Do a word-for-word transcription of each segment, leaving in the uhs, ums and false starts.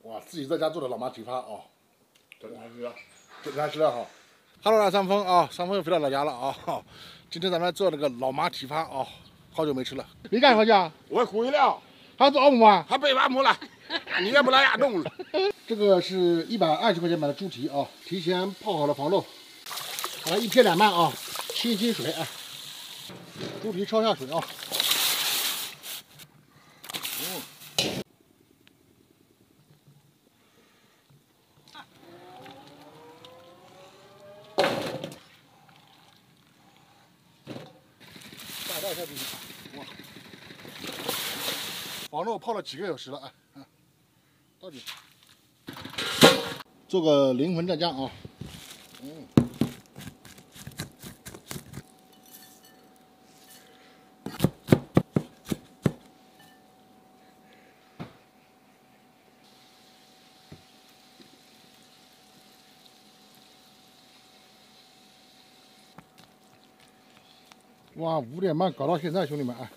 哇，自己在家做的老妈蹄发啊， 真难吃， 真难吃了哈。Hello， 大三丰啊，三丰又回到老家了啊。今天咱们做那个老妈蹄发啊，好久没吃了。你干啥去啊？ 我回来了， 还做奥姆啊？ 还背完母了，你也不来压动了。 这个是一百二十块钱买的猪蹄啊，提前泡好了防漏，把它一撇两半啊，清清水啊。猪蹄焯下水啊。嗯。大倒一下猪蹄，哇！防漏泡了几个小时了，哎，倒进去。做个灵魂蘸酱啊，嗯。哇，五点半搞到现在，兄弟们啊！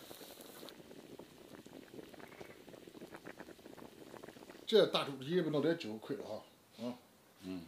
这大猪蹄也不弄点酒，亏了哈！啊， 嗯。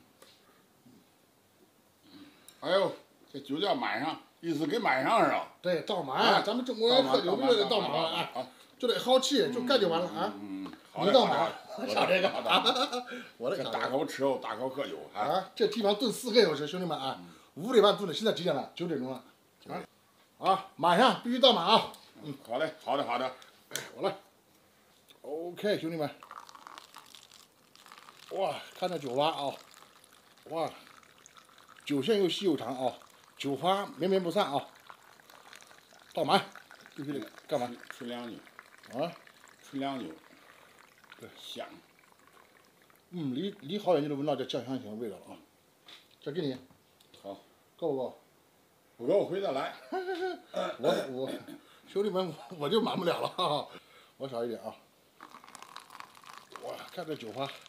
哎呦，这酒叫满上，意思给满上是吧？ 对，倒满，啊、咱们中国人喝酒不就得倒满了啊？就得好气，就干就完了啊！ 嗯嗯， 你倒满， 我瞧这个，我的大口吃肉，大口喝酒啊！这地方炖四个小时，兄弟们啊，五点半炖的，现在几点了？九点钟了。啊啊，满上必须倒满啊！ 嗯，好嘞，好的，好的， 我来。OK， 兄弟们，哇，看这酒花啊，哇，酒线又细又长啊，酒花绵绵不散啊，倒满，必须得干嘛？ 纯粮酒啊， 纯粮酒， 对， 香。 嗯，离离好远就能闻到这酱香型的味道了啊！这给你， 好， 够不够？ 不够回得来。 我我兄弟们，我就满不了了，哈哈，我少一点啊。哇，看这酒花，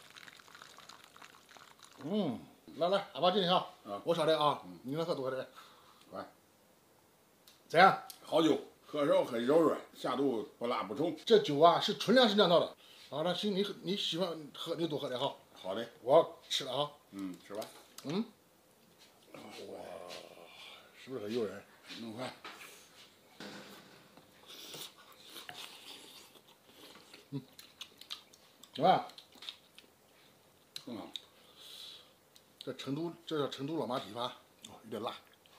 嗯，来来，阿爸敬你啊，我少点啊，你能喝多点。 来， 怎样？ 好酒，喝时候很柔软，下肚不辣不冲。 这酒啊是纯粮食酿造的，啊，那行，你你喜欢喝你多喝点哈。 好的， 我吃了啊。 嗯，吃吧。 嗯。哇，是不是很诱人？ 弄快。 嗯。怎么样？ 很好。 这成都，这叫成都老妈蹄发，哦，有点辣。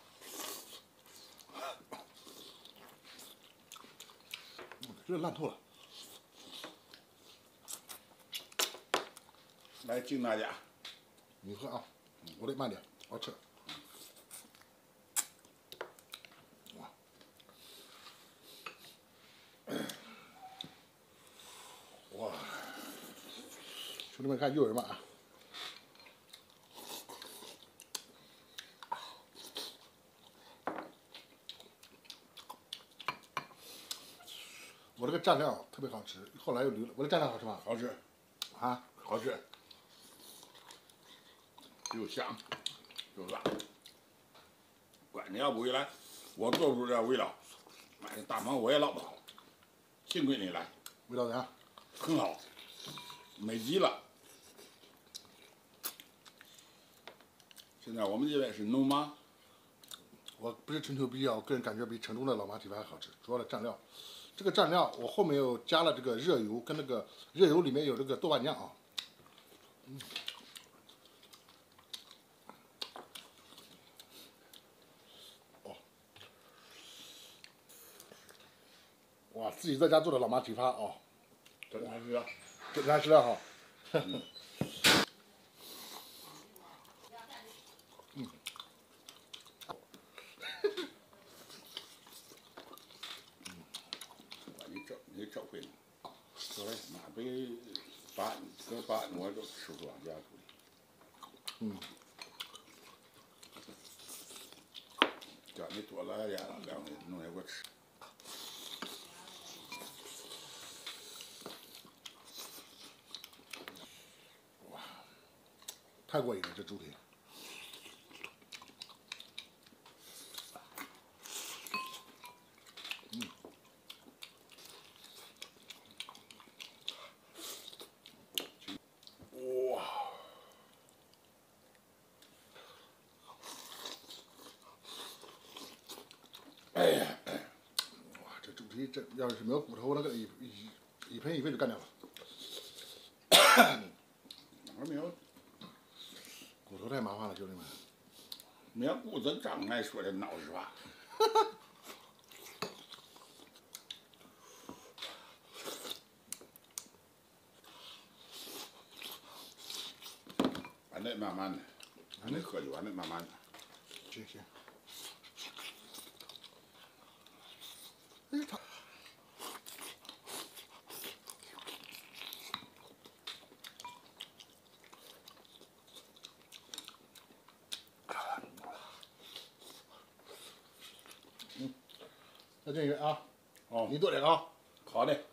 这烂透了。 来敬大家。 你喝啊，我得慢点，好吃。哇！哇！兄弟们看诱人吧啊！我这个蘸料特别好吃，后来又留了。我的蘸料好吃吗？ 好吃， 啊， 好吃，又香又辣。管你要不回来，我做不出这味道，买的大忙我也捞不好。幸亏你来， 味道怎样？ 很好，美极了。现在我们这边是浓妈。 我不是吹牛逼啊，我个人感觉比成都的老妈蹄发还好吃，主要的蘸料。这个蘸料我后面又加了这个热油，跟那个热油里面有这个豆瓣酱啊。嗯。哦。哇，自己在家做的老妈蹄发啊， 真难吃， 真难吃了哈。 嗯。 嗯。 你这回，这回马背把这把我都吃不完家出去。嗯。叫你多来点，两回弄来给我吃。 哇，太过瘾了，这猪蹄。嗯。 这要是没有骨头，那个一一一盆一盆就干掉了。 我没有骨头太麻烦了，兄弟们。 没有骨头障碍说的老实话。俺得慢慢的，俺得喝酒，俺得慢慢的。 行行。哎，他。嗯，再进一个啊！ 哦， 你多点啊！ 好的。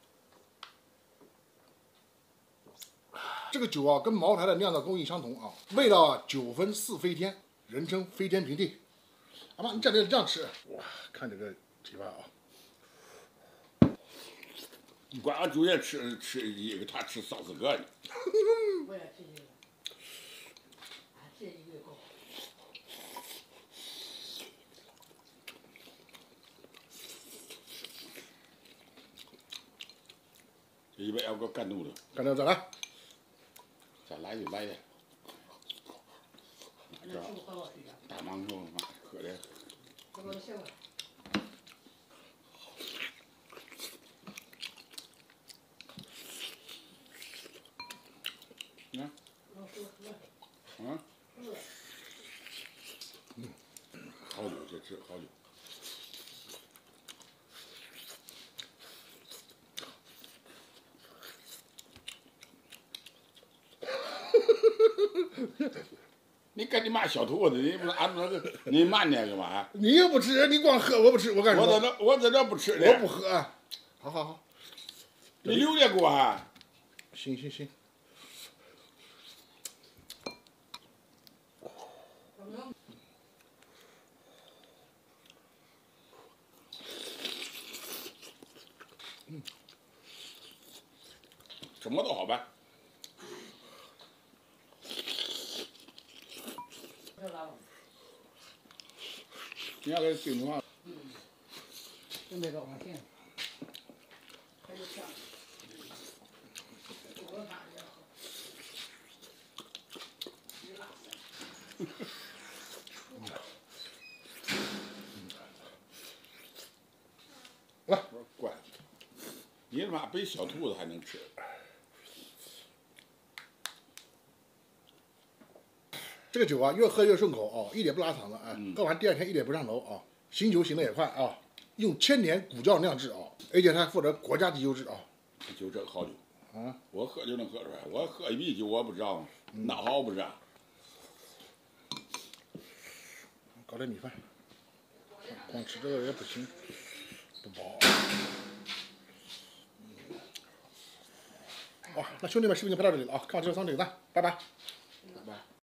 这个酒啊，跟茅台的酿造工艺相同啊，味道啊九分似飞天，人称飞天平地。阿妈，你蘸这个酱吃，哇，看这个提法啊！ 管俺主也吃吃一个，他吃三四个呢。 我也吃这个，俺吃一个够。 这一杯要给我干肚子。 干掉再来。 再来就来的。 那吃不喝我睡觉。 大芒头喝的。 这我行了。 你看。嗯。嗯。好酒，这吃好酒。你跟你妈小兔子，你不是俺那个，你慢点干嘛？ 你又不吃，你光喝，我不吃，我干什么？ 我在这，我在这不吃的。 我不喝。好好好。 你留点给我啊。 行行行。 嗯。什么都好办。你要给订话。 嗯。准备着往行。还有酱。我看也好。你拉塞。 来， 乖。你他妈比小兔子还能吃。 这个酒啊，越喝越顺口哦，一点不拉嗓子啊， 嗯、 喝完第二天一点不上头啊，醒酒醒得也快啊，用千年古窖酿制啊，而且它还获得国家级优质啊。 就这个好酒啊， 我喝就能喝出来，我喝一啤酒我不知道吗？哪好不知道？ 搞点米饭，光吃这个也不行，不饱。好，那兄弟们，视频就拍到这里了啊，看我这个双点赞，拜拜。